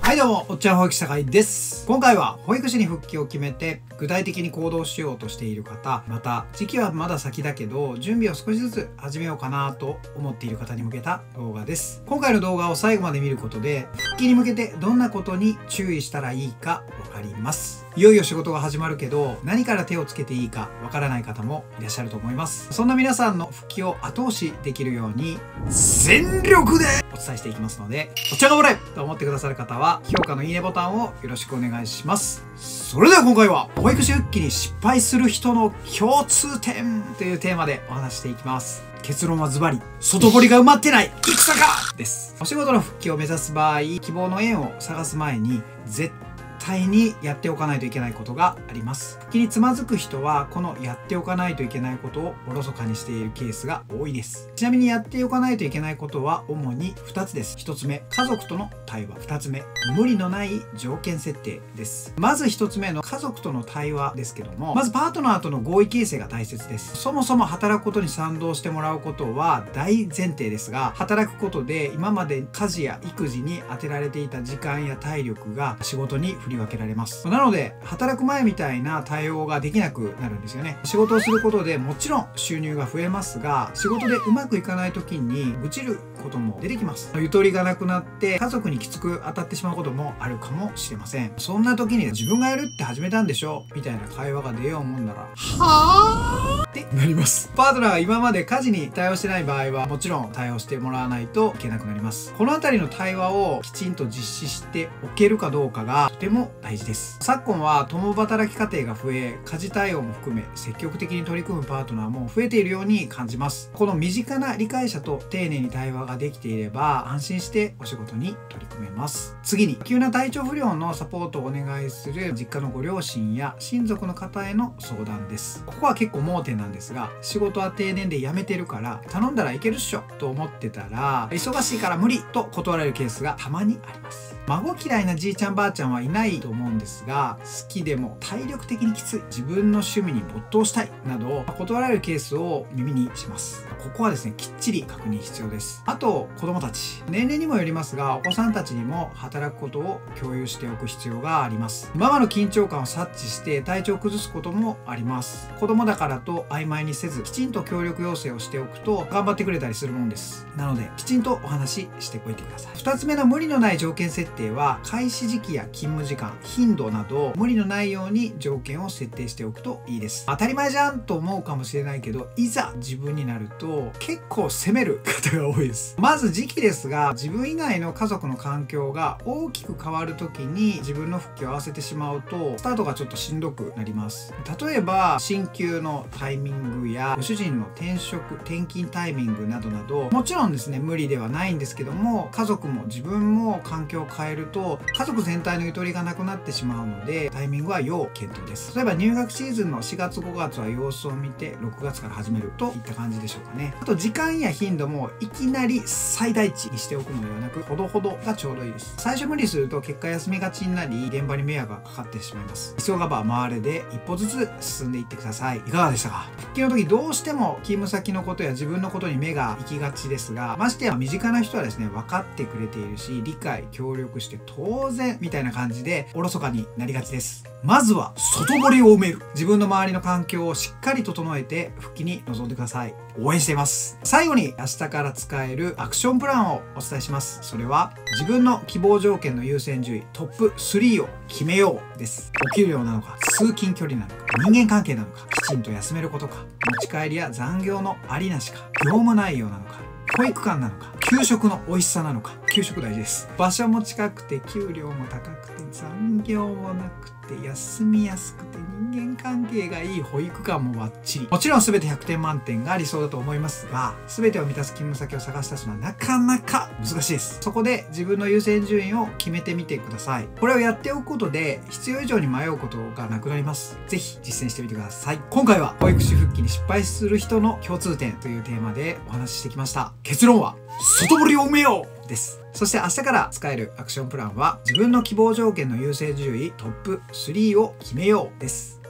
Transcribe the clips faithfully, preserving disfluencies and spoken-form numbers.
はいどうも、おっちゃん保育士高井です。今回は保育士に復帰を決めて具体的に行動しようとしている方、また時期はまだ先だけど準備を少しずつ始めようかなと思っている方に向けた動画です。今回の動画を最後まで見ることで復帰に向けてどんなことに注意したらいいかわかります。いよいよ仕事が始まるけど何から手をつけていいかわからない方もいらっしゃると思います。そんな皆さんの復帰を後押しできるように全力でお伝えしていきますので、おっちゃん頑張れと思ってくださる方は評価のいいねボタンをよろしくお願いします。それでは今回は保育士復帰に失敗する人の共通点というテーマでお話していきます。結論はズバリ外堀が埋まってない戦かです。お仕事の復帰を目指す場合、希望の縁を探す前に絶対絶対にやっておかないといけないことがあります。復帰につまずく人はこのやっておかないといけないことをおろそかにしているケースが多いです。ちなみにやっておかないといけないことは主にふたつです。ひとつめ、家族との対話。ふたつめ、無理のない条件設定です。まずひとつめの家族との対話ですけども、まずパートナーとの合意形成が大切です。そもそも働くことに賛同してもらうことは大前提ですが、働くことで今まで家事や育児に充てられていた時間や体力が仕事に振り分けられます。なので働く前みたいな対応ができなくなるんですよね。仕事をすることでもちろん収入が増えますが、仕事でうまくいかない時に愚痴ることも出てきます。ゆとりがなくなって家族にきつく当たってしまうこともあるかもしれません。そんな時に自分がやるって始めたんでしょみたいな会話が出ようもんならはあってなります。パートナーが今まで家事に対応してない場合はもちろん対応してもらわないといけなくなります。このあたりの対話をきちんと実施しておけるかどうかがとても大事です。昨今は共働き家庭が増え、家事対応も含め積極的に取り組むパートナーも増えているように感じます。この身近な理解者と丁寧に対話ができていれば安心してお仕事に取り組めます。次に、急な体調不良のサポートをお願いする実家のご両親や親族の方への相談です。ここは結構盲点なんですが、仕事は定年で辞めてるから頼んだらいけるっしょと思ってたら、忙しいから無理と断られるケースがたまにあります。孫嫌いなじいちゃんばあちゃんはいないと思うんですが、好きでも体力的にきつい、自分の趣味に没頭したいなど断られるケースを耳にします。ここはですね、きっちり確認必要です。あと、子供たち、年齢にもよりますが、お子さんたちにも働くことを共有しておく必要があります。ママの緊張感を察知して体調を崩すこともあります。子供だからと曖昧にせず、きちんと協力要請をしておくと頑張ってくれたりするもんです。なので、きちんとお話ししておいてください。ふたつめの無理のない条件設定は、開始時期や勤務時間、頻度など無理のないように条件を設定しておくといいです。当たり前じゃんと思うかもしれないけど、いざ自分になると結構責める方が多いです。まず時期ですが、自分以外の家族の環境が大きく変わる時に自分の復帰を合わせてしまうとスタートがちょっとしんどくなります。例えば進級のタイミングやご主人の転職転勤タイミングなどなど、もちろんですね無理ではないんですけども、家族も自分も環境を変えると家族全体のゆとりがなくなってしまうので、タイミングは要検討です。例えば入学シーズンのしがつごがつは様子を見てろくがつから始めるといった感じでしょうかね。あと時間や頻度もいきなり最大値にしておくのではなく、ほどほどがちょうどいいです。最初無理すると結果休みがちになり現場に迷惑がかかってしまいます。急がば回れで一歩ずつ進んでいってください。いかがでしたか？復帰の時どうしても勤務先のことや自分のことに目が行きがちですが、ましてや身近な人はですね分かってくれているし、理解協力して当然みたいな感じでおろそかになりがちです。まずは外堀を埋める。自分の周りの環境をしっかり整えて復帰に臨んでください。応援しています。最後に明日から使えるアクションプランをお伝えします。それは自分の希望条件の優先順位トップスリーを決めようです。お給料なのか、通勤距離なのか、人間関係なのか、きちんと休めることか、持ち帰りや残業のありなしか、業務内容なのか、保育館なのか、給食の美味しさなのか。給食大事です。場所も近くて給料も高くて残業もなくて休みやすくて人間関係がいい保育館もバッチリ。もちろん全てひゃくてん満点が理想だと思いますが、全てを満たす勤務先を探し出すのはなかなか難しいです。そこで自分の優先順位を決めてみてください。これをやっておくことで必要以上に迷うことがなくなります。ぜひ実践してみてください。今回は保育士復帰に失敗する人の共通点というテーマでお話ししてきました。結論は外堀を埋めようです。そして明日から使えるアクションプランは自分の希望条件の優先順位トップスリーを決めようです。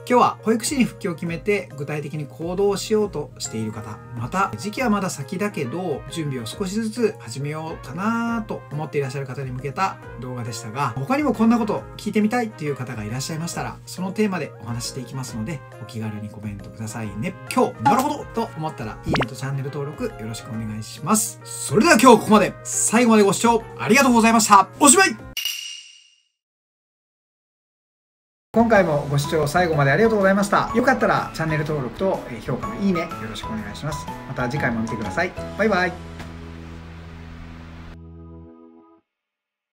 今日は保育士に復帰を決めて具体的に行動をしようとしている方、また時期はまだ先だけど準備を少しずつ始めようかなと思っていらっしゃる方に向けた動画でしたが、他にもこんなこと聞いてみたいっていう方がいらっしゃいましたら、そのテーマでお話ししていきますので、お気軽にコメントくださいね。今日なるほどと思ったらいいねとチャンネル登録よろしくお願いします。それでは今日ここまで、最後までご視聴ありがとうございました。おしまい。今回もご視聴最後までありがとうございました。よかったらチャンネル登録と評価のいいねよろしくお願いします。また次回も見てください。バイバイ。